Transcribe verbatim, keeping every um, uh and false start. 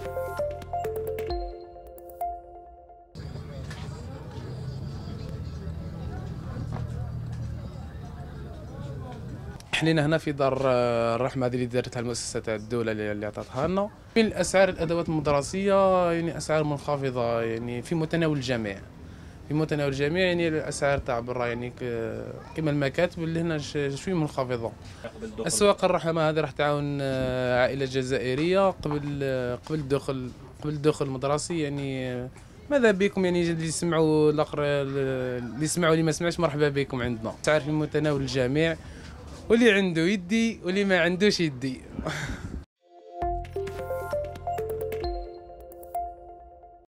حلينا هنا في دار الرحمه هذه اللي دارتها المؤسسه تاع الدوله اللي عطاتها لنا. من الاسعار الادوات المدرسيه يعني اسعار منخفضه، يعني في متناول الجميع في متناول الجميع يعني الاسعار تاع برا يعني كما المكاتب اللي هنا شوي منخفضه. اسواق الرحمه هذه راح تعاون عائله جزائريه قبل قبل الدخول قبل الدخول المدرسي. يعني ماذا بكم يعني اللي يسمعوا الاخر اللي يسمعوا اللي ما سمعش مرحبا بكم عندنا. اسعار في متناول الجميع، واللي عنده يدي واللي ما عندوش يدي.